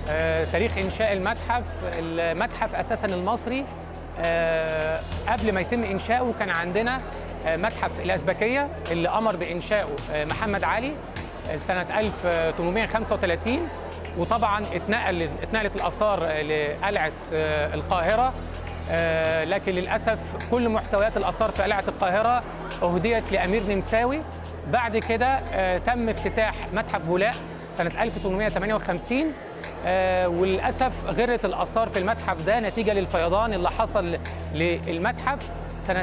تاريخ إنشاء المتحف أساساً المصري قبل ما يتم إنشاؤه كان عندنا متحف الأزبكية اللي أمر بإنشاؤه محمد علي سنة 1835، وطبعاً اتنقلت الآثار لقلعة القاهرة، لكن للأسف كل محتويات الآثار في قلعة القاهرة أهديت لأمير نمساوي. بعد كده تم افتتاح متحف بولاق سنة 1858، وللأسف غرت الآثار في المتحف ده نتيجة للفيضان اللي حصل للمتحف سنة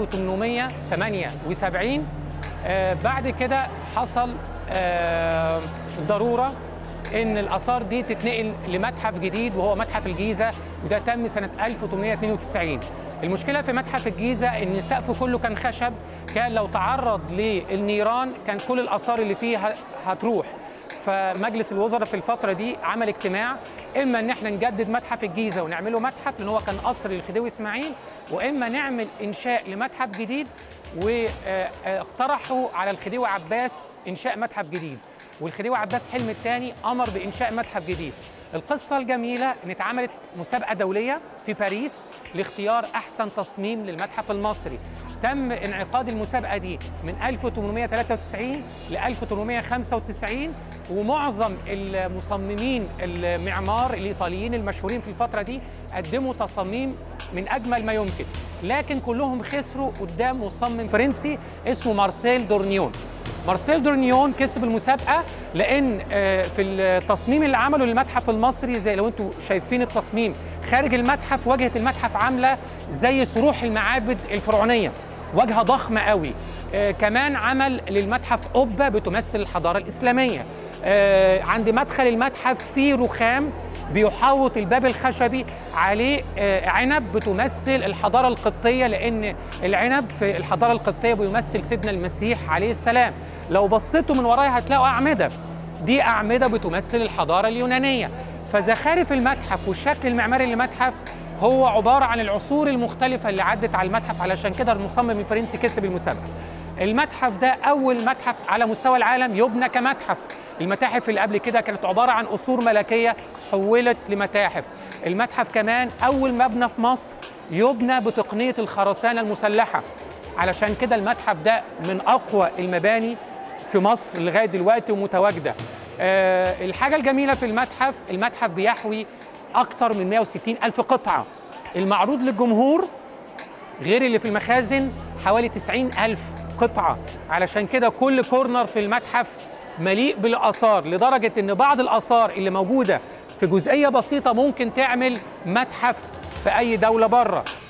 1878. بعد كده حصل ضرورة إن الآثار دي تتنقل لمتحف جديد وهو متحف الجيزة، وده تم سنة 1892. المشكلة في متحف الجيزة إن سقفه كله كان خشب، كان لو تعرض للنيران كان كل الآثار اللي فيه هتروح. فمجلس الوزراء في الفترة دي عمل اجتماع، إما إن احنا نجدد متحف الجيزة ونعمله متحف لأن هو كان قصر للخديوي إسماعيل، وإما نعمل إنشاء لمتحف جديد. واقترحوا على الخديوي عباس إنشاء متحف جديد، والخديوي عباس حلمي الثاني أمر بإنشاء متحف جديد. القصة الجميلة إن اتعملت مسابقة دولية في باريس لاختيار أحسن تصميم للمتحف المصري. تم انعقاد المسابقة دي من 1893 ل 1895، ومعظم المصممين المعمار الإيطاليين المشهورين في الفترة دي قدموا تصاميم من أجمل ما يمكن، لكن كلهم خسروا قدام مصمم فرنسي اسمه مارسيل دورنيون. مارسيل دورنيون كسب المسابقة لأن في التصميم اللي عمله للمتحف المصري، زي لو انتوا شايفين التصميم خارج المتحف، واجهة المتحف عاملة زي صروح المعابد الفرعونية، واجهة ضخمة قوي. كمان عمل للمتحف قبة بتمثل الحضارة الإسلامية. عند مدخل المتحف فيه رخام بيحوط الباب الخشبي عليه عنب بتمثل الحضارة القبطية، لأن العنب في الحضارة القبطية بيمثل سيدنا المسيح عليه السلام. لو بصيتوا من ورايا هتلاقوا أعمدة، دي أعمدة بتمثل الحضارة اليونانية. فزخارف المتحف والشكل المعماري للمتحف هو عبارة عن العصور المختلفة اللي عدت على المتحف، علشان كده المصمم الفرنسي كسب المسابقة. المتحف ده أول متحف على مستوى العالم يبنى كمتحف. المتاحف اللي قبل كده كانت عبارة عن قصور ملكية حولت لمتاحف. المتحف كمان أول مبنى في مصر يبنى بتقنية الخرسانة المسلحة، علشان كده المتحف ده من أقوى المباني في مصر لغاية دلوقتي ومتواجدة. الحاجة الجميلة في المتحف بيحوي أكتر من 160 ألف قطعة. المعروض للجمهور غير اللي في المخازن حوالي 90 ألف قطعة، علشان كده كل كورنر في المتحف مليء بالآثار، لدرجة إن بعض الآثار اللي موجودة في جزئية بسيطة ممكن تعمل متحف في أي دولة بره.